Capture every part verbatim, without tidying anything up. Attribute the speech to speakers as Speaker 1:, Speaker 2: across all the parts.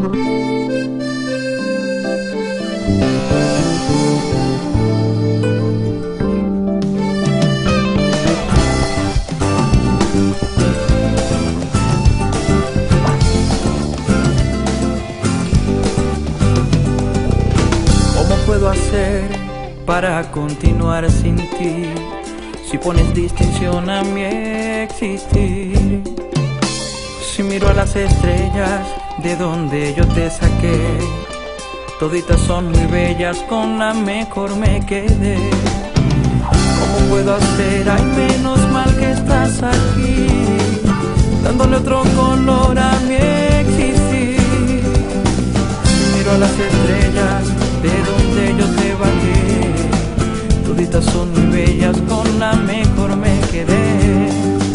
Speaker 1: puedo hacer para continuar sin ti? Si pones distinción a mi existir. Si miro a las estrellas de donde yo te saqué, toditas son muy bellas, con la mejor me quedé. ¿Cómo puedo hacer? Ay, menos mal que estás aquí, dándole otro color a mi existir. Si miro a las estrellas de donde yo te bajé, toditas son muy bellas, con la mejor me quedé.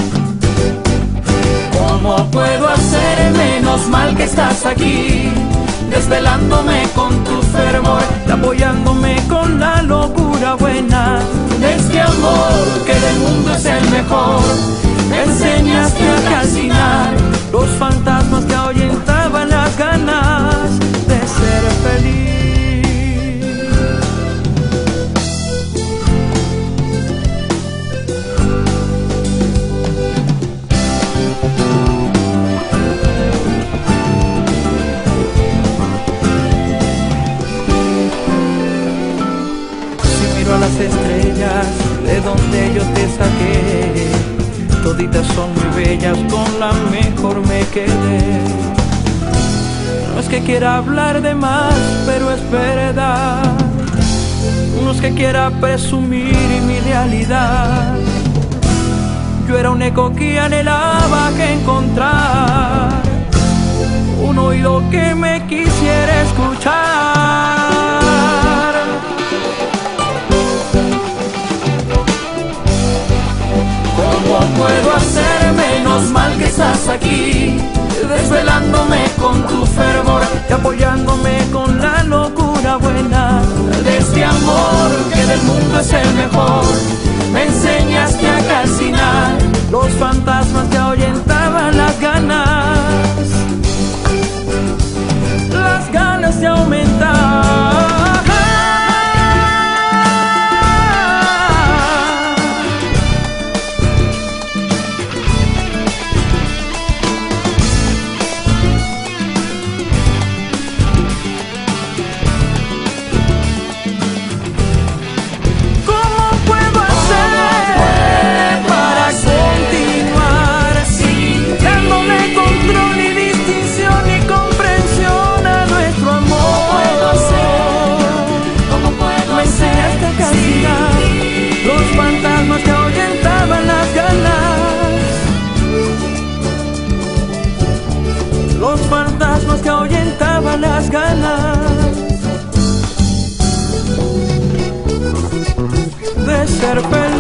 Speaker 2: ¿Cómo puedo hacer? Menos mal que estás aquí, desvelándome con tu fervor
Speaker 1: y apoyándome con la locura buena
Speaker 2: de este amor que del mundo es el mejor. Me enseñaste a calcinar
Speaker 1: los fantasmas que ahuyentaban las ganas de ser feliz. Las estrellas de donde yo te saqué, toditas son muy bellas, con la mejor me quedé. No es que quiera hablar de más, pero es verdad. No es que quiera presumir mi realidad. Yo era un eco que anhelaba que encontrar un oído que me quisiera escuchar.
Speaker 2: ¿Cómo puedo hacer? Menos mal que estás aquí, desvelándome con tu fervor
Speaker 1: y apoyándome con la locura buena
Speaker 2: de este amor que del mundo es el mejor. Me enseñaste a calcinar
Speaker 1: los fantasmas que ahuyentaban las ganas, las ganas de aumentar. Los fantasmas que ahuyentaban las ganas de ser feliz.